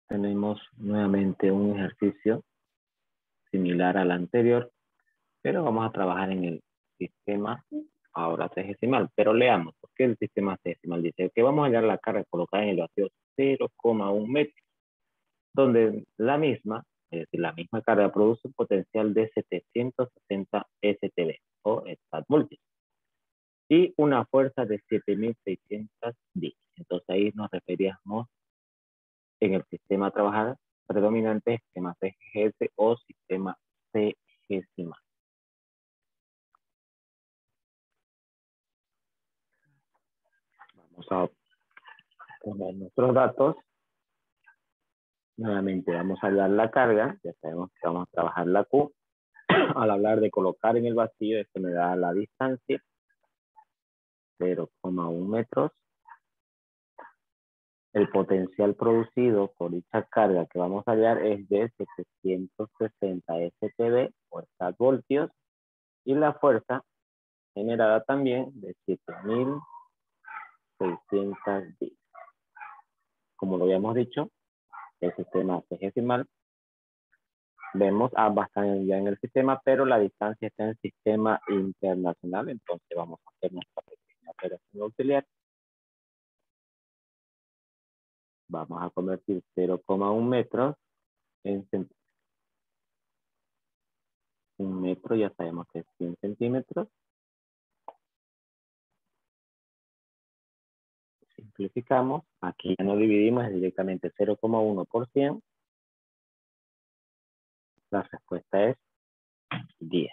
Tenemos nuevamente un ejercicio similar al anterior, pero vamos a trabajar en el sistema ahora sexagesimal. Pero leamos, ¿por qué el sistema sexagesimal? Dice que vamos a hallar la carga colocada en el vacío 0,1 metro, donde la misma, es decir, la misma carga produce un potencial de 760 STB o Stadtvoltios y una fuerza de 7600 D. Entonces ahí nos referíamos en el sistema a trabajar predominante, sistema CGS o sistema sexagesimal. Vamos a poner nuestros datos. Nuevamente vamos a dar la carga. Ya sabemos que vamos a trabajar la Q. Al hablar de colocar en el vacío, esto me da la distancia, 0,1 metros. El potencial producido por dicha carga que vamos a hallar es de 760 STB o Stadtvoltios y la fuerza generada también de 7600 D. Como lo habíamos dicho, el sistema sexagesimal, vemos ambas están ya en el sistema, pero la distancia está en el sistema internacional, entonces vamos a hacer nuestra pequeña operación auxiliar. Vamos a convertir 0,1 metros en centímetros. Un metro ya sabemos que es 100 centímetros. Simplificamos. Aquí ya no dividimos, es directamente 0,1 por 100. La respuesta es 10.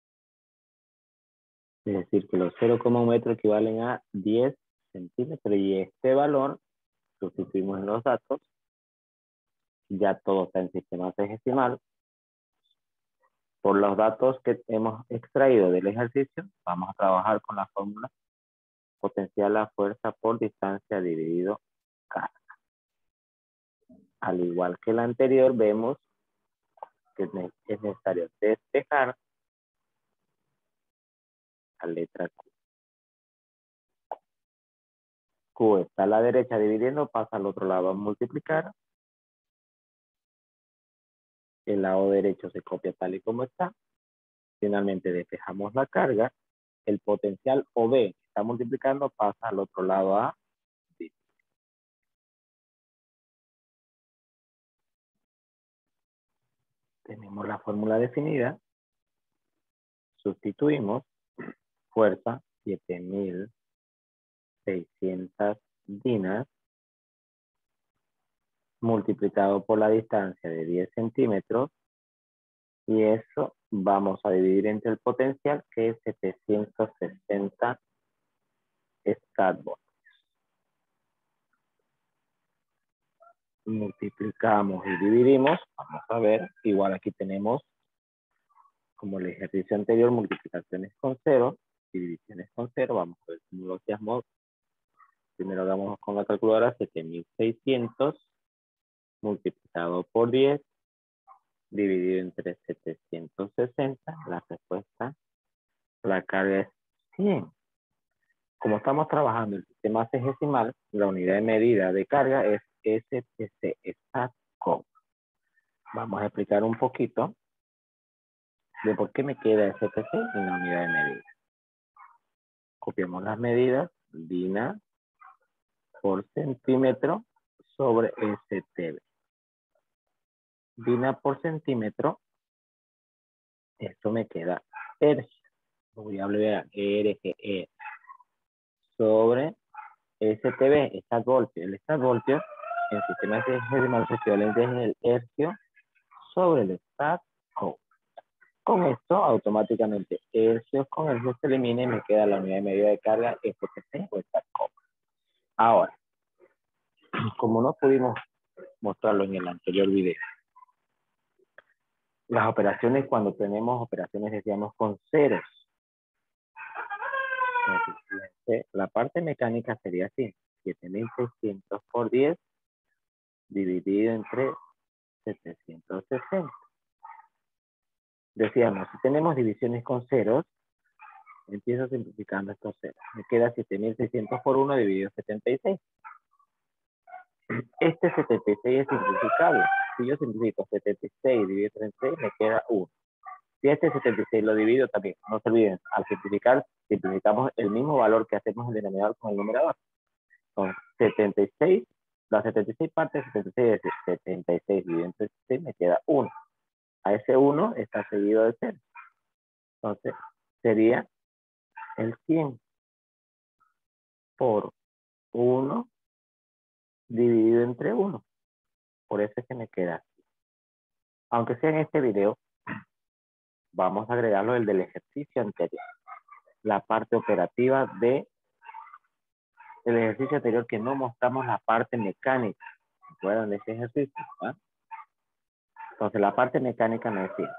Es decir, que los 0,1 metros equivalen a 10 centímetros. Y este valor, sustituimos en los datos. Ya todo está en sistema sexagesimal. Por los datos que hemos extraído del ejercicio, vamos a trabajar con la fórmula potencial a fuerza por distancia dividido carga. Al igual que el anterior, vemos que es necesario despejar la letra Q. Q está a la derecha dividiendo, pasa al otro lado a multiplicar. El lado derecho se copia tal y como está. Finalmente despejamos la carga. El potencial OB que está multiplicando pasa al otro lado a dividir. Tenemos la fórmula definida. Sustituimos fuerza 7600 dinas multiplicado por la distancia de 10 centímetros y eso vamos a dividir entre el potencial que es 760 Stadtvoltios. Multiplicamos y dividimos, vamos a ver, igual aquí tenemos como el ejercicio anterior, multiplicaciones con cero, divisiones con cero, vamos a ver cómo lo hacemos. Primero hagamos con la calculadora 7600 multiplicado por 10 dividido entre 760, la respuesta, la carga es 100. Como estamos trabajando el sistema sexagesimal, la unidad de medida de carga es STC, STATCO. Vamos a explicar un poquito de por qué me queda STC en la unidad de medida. Copiamos las medidas, DINA por centímetro sobre STB. DINA por centímetro, esto me queda hercio. Voy a hablar RGE sobre STB, Stadtvoltios. El Stadtvoltios en sistema sexagesimal su equivalente es el hercio sobre el Stadtco. Con esto, automáticamente, hercios con hercios se elimina y me queda la unidad de medida de carga STC o Stadtco. Ahora, como no pudimos mostrarlo en el anterior video, las operaciones, cuando tenemos operaciones, decíamos con ceros. La parte mecánica sería así, 7600 por 10 dividido entre 760. Decíamos, si tenemos divisiones con ceros, empiezo simplificando estos ceros. Me queda 7600 por 1 dividido 76. Este 76 es simplificable. Si yo simplifico 76 dividido 36, me queda 1. Si este 76 lo divido también, no se olviden, al simplificar, simplificamos el mismo valor que hacemos en el denominador con el numerador. Entonces, 76, las 76 partes de 76 es 76 dividido entre 36, me queda 1. A ese 1 está seguido de 0. Entonces, sería el 100 por 1 dividido entre 1. Por eso es que me queda. Aunque sea en este video, vamos a agregarlo el del ejercicio anterior. La parte operativa del ejercicio anterior que no mostramos la parte mecánica. ¿Recuerdan ese ejercicio? ¿Ah? Entonces, la parte mecánica me decía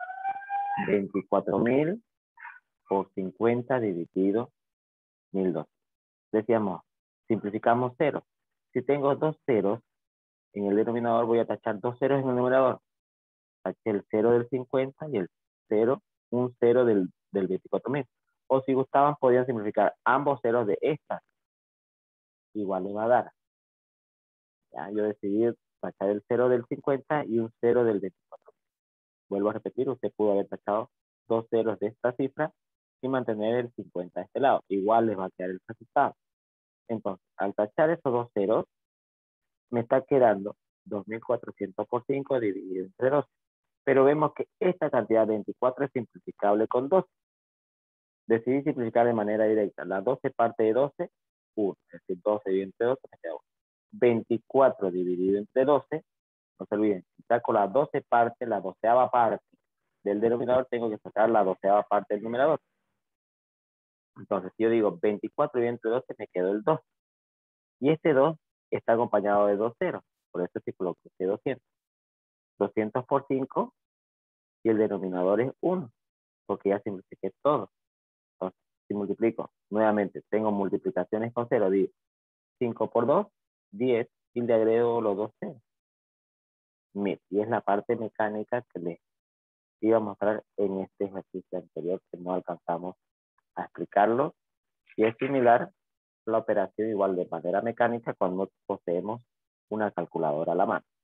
24.000 por 50 dividido 1.200. Decíamos, simplificamos 0. Si tengo dos ceros, en el denominador voy a tachar dos ceros en el numerador. Taché el 0 del 50 y el 0, un 0 del 24.000. O si gustaban, podían simplificar ambos ceros de esta. Igual le va a dar. Ya, yo decidí tachar el 0 del 50 y un 0 del 24. Vuelvo a repetir, usted pudo haber tachado dos ceros de esta cifra y mantener el 50 de este lado. Igual les va a quedar el resultado. Entonces, al tachar esos dos ceros, me está quedando 2.400 por 5 dividido entre 12. Pero vemos que esta cantidad de 24 es simplificable con 12. Decidí simplificar de manera directa. La 12 parte de 12, 1. Es decir, 12 dividido entre 12 me queda 1. 24 dividido entre 12, no se olviden, si saco la 12 parte, la 12ª parte del denominador, tengo que sacar la 12ª parte del numerador. Entonces, si yo digo 24 dividido entre 12, me quedó el 2. Y este 2 está acompañado de dos ceros. Por eso sí coloqué 200. 200 por 5 y el denominador es 1, porque ya simplifiqué todo. Entonces, si multiplico, nuevamente, tengo multiplicaciones con 0, digo 5 por 2, 10, y le agrego los dos ceros. Y es la parte mecánica que les iba a mostrar en este ejercicio anterior, que no alcanzamos a explicarlo. Y es similar la operación igual de manera mecánica cuando poseemos una calculadora a la mano.